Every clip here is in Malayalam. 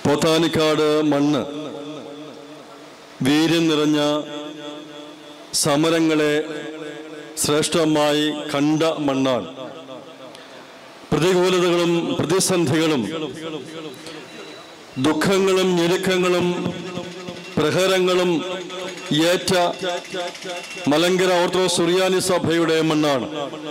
പോത്താനിക്കാട് മണ്ണ് വീര്യം നിറഞ്ഞ സമരങ്ങളെ ശ്രേഷ്ഠമായി കണ്ട മണ്ണാണ്. പ്രതികൂലതകളും പ്രതിസന്ധികളും ദുഃഖങ്ങളും ഞെരുക്കങ്ങളും പ്രഹരങ്ങളും ഏറ്റ മലങ്കര ഓർത്തഡോക്സ് സുറിയാനി സഭയുടെ മണ്ണാണ്.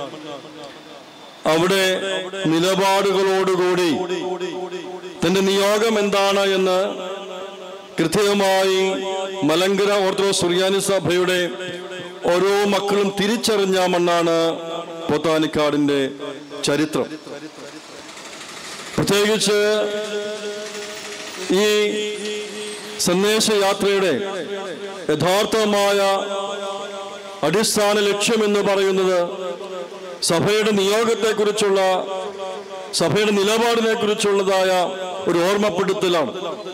അവിടെ നിലപാടുകളോടുകൂടി തന്റെ നിയോഗം എന്താണ് എന്ന് കൃത്യമായി മലങ്കര ഓർത്തഡോക്സ് സുറിയാനി സഭയുടെ ഓരോ മക്കളും തിരിച്ചറിഞ്ഞ മണ്ണാണ് പോത്താനിക്കാടിന്റെ ചരിത്രം. പ്രത്യേകിച്ച് ഈ സന്ദേശയാത്രയുടെ യഥാർത്ഥമായ അടിസ്ഥാന ലക്ഷ്യം എന്ന് പറയുന്നത് സഭയുടെ നിയോഗത്തെക്കുറിച്ചുള്ള, സഭയുടെ നിലപാടിനെ കുറിച്ചുള്ളതായ ഒരു ഓർമ്മപ്പെടുത്തലാണ്.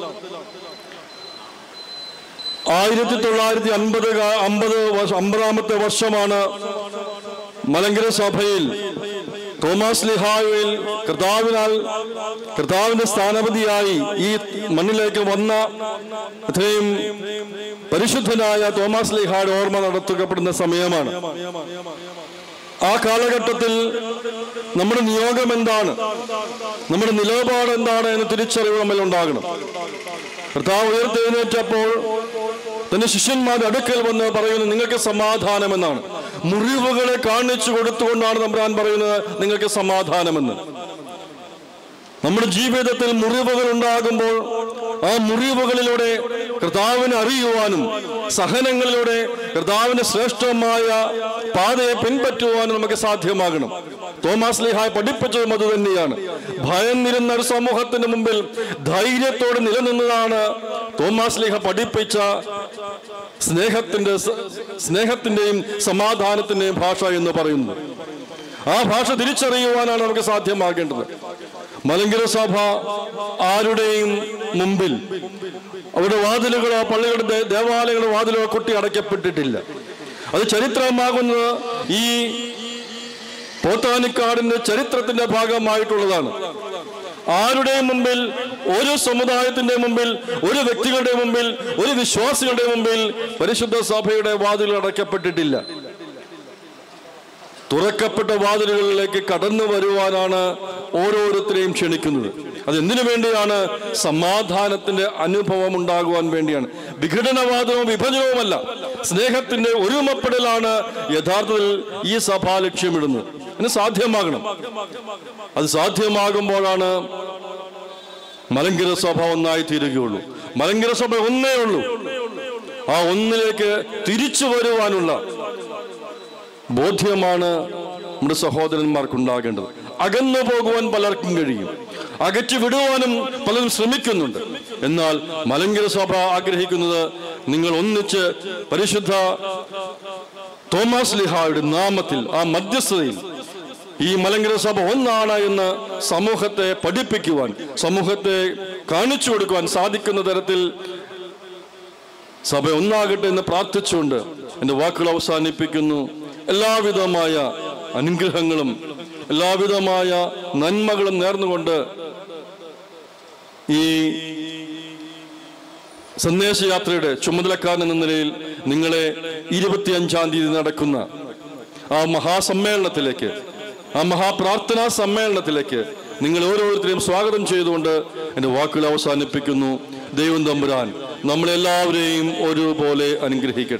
1950 വർഷമാണ് മലങ്കര സഭയിൽ തോമാസ് ലീഹായിൽ കർത്താവിന്റെ സ്ഥാനപതിയായി ഈ മണ്ണിലേക്ക് വന്ന അത്രയും പരിശുദ്ധനായ തോമാസ് ലീഹായുടെ ഓർമ്മ നടത്തപ്പെടുന്ന സമയമാണ്. ആ കാലഘട്ടത്തിൽ നമ്മുടെ നിയോഗം എന്താണ്, നമ്മുടെ നിലപാട് എന്താണ് എന്ന് തിരിച്ചറിവ് നമ്മിൽ ഉണ്ടാകണം. കർത്താവ് ഉയർത്തെഴുന്നേറ്റപ്പോൾ തന്റെ ശിഷ്യന്മാരുടെ അടുക്കൽ വന്ന് പറയുന്നത് നിങ്ങൾക്ക് സമാധാനമെന്നാണ്. മുറിവുകളെ കാണിച്ചു കൊടുത്തുകൊണ്ടാണ് തമ്പുരാൻ പറയുന്നത് നിങ്ങൾക്ക് സമാധാനമെന്ന്. നമ്മുടെ ജീവിതത്തിൽ മുറിവുകൾ ഉണ്ടാകുമ്പോൾ ആ മുറിവുകളിലൂടെ കർത്താവിനെ അറിയുവാനും സഹനങ്ങളിലൂടെ കർത്താവിന്റെ ശ്രേഷ്ഠമായ പാതയെ പിൻപറ്റുവാനും നമുക്ക് സാധ്യമാകണം. തോമാസ് ലീഹായ് പഠിപ്പിച്ചതും അത് തന്നെയാണ്. ഭയന്നിരുന്ന ഒരു സമൂഹത്തിന് മുമ്പിൽ ധൈര്യത്തോടെ നിലനിന്നതാണ് തോമാസ് ലീഹ പഠിപ്പിച്ച സ്നേഹത്തിന്റെയും സമാധാനത്തിന്റെയും ഭാഷ എന്ന് പറയുന്നത്. ആ ഭാഷ തിരിച്ചറിയുവാനാണ് നമുക്ക് സാധ്യമാകേണ്ടത്. മലങ്കര സഭ ആരുടെയും മുമ്പിൽ അവരുടെ വാതിലുകളോ പള്ളികളുടെ ദേവാലയങ്ങളോ വാതിലോ കൊട്ടി അടയ്ക്കപ്പെട്ടിട്ടില്ല. അത് ചരിത്രമാകുന്നത് ഈ പോത്താനിക്കാടിന്റെ ചരിത്രത്തിന്റെ ഭാഗമായിട്ടുള്ളതാണ്. ആരുടെയും മുമ്പിൽ, ഒരു സമുദായത്തിന്റെ മുമ്പിൽ, ഒരു വ്യക്തികളുടെ മുമ്പിൽ, ഒരു വിശ്വാസികളുടെ മുമ്പിൽ പരിശുദ്ധ സഭയുടെ വാതിലുകൾ അടയ്ക്കപ്പെട്ടിട്ടില്ല. തുറക്കപ്പെട്ട വാതിലുകളിലേക്ക് കടന്നു വരുവാനാണ് ഓരോരുത്തരെയും ക്ഷണിക്കുന്നത്. അതെന്തിനു വേണ്ടിയാണ്? സമാധാനത്തിന്റെ അനുഭവം ഉണ്ടാകുവാൻ വേണ്ടിയാണ്. വിഘടനവാദവും വിഭജനവുമല്ല, സ്നേഹത്തിന്റെ ഒരുമപ്പെടലാണ് യഥാർത്ഥത്തിൽ ഈ സഭ ലക്ഷ്യമിടുന്നത്. അതിന് സാധ്യമാകണം. അത് സാധ്യമാകുമ്പോഴാണ് മലങ്കര സഭ ഒന്നായി തീരുകയുള്ളൂ. മലങ്കര സഭ ഒന്നേ ഉള്ളൂ. ആ ഒന്നിലേക്ക് തിരിച്ചു വരുവാനുള്ള ബോധ്യമാണ് നമ്മുടെ സഹോദരന്മാർക്കുണ്ടാകേണ്ടത്. അകന്നു പോകുവാൻ പലർക്കും കഴിയും, അകറ്റി വിടുവാനും പലരും ശ്രമിക്കുന്നുണ്ട്. എന്നാൽ മലങ്കര സഭ ആഗ്രഹിക്കുന്നത് നിങ്ങൾ ഒന്നിച്ച് പരിശുദ്ധ തോമാസ് ലീഹായുടെ നാമത്തിൽ, ആ മധ്യസ്ഥതയിൽ ഈ മലങ്കര സഭ ഒന്നാണ് എന്ന് സമൂഹത്തെ പഠിപ്പിക്കുവാൻ, സമൂഹത്തെ കാണിച്ചു കൊടുക്കുവാൻ സാധിക്കുന്ന തരത്തിൽ സഭ ഒന്നാകട്ടെ എന്ന് പ്രാർത്ഥിച്ചുകൊണ്ട് എൻ്റെ വാക്കുകൾ അവസാനിപ്പിക്കുന്നു. എല്ലാവിധമായ അനുഗ്രഹങ്ങളും എല്ലാവിധമായ നന്മകളും നേർന്നുകൊണ്ട് ഈ സന്ദേശയാത്രയുടെ ചുമതലക്കാരൻ എന്ന നിലയിൽ നിങ്ങളെ 25-ാം തീയതി നടക്കുന്ന ആ മഹാസമ്മേളനത്തിലേക്ക്, ആ മഹാപ്രാർത്ഥനാ സമ്മേളനത്തിലേക്ക് നിങ്ങൾ ഓരോരുത്തരെയും സ്വാഗതം ചെയ്തുകൊണ്ട് എൻ്റെ വാക്കുകൾ അവസാനിപ്പിക്കുന്നു. ദൈവം തമ്പുരാൻ നമ്മളെല്ലാവരെയും ഒരുപോലെ അനുഗ്രഹിക്കട്ടെ.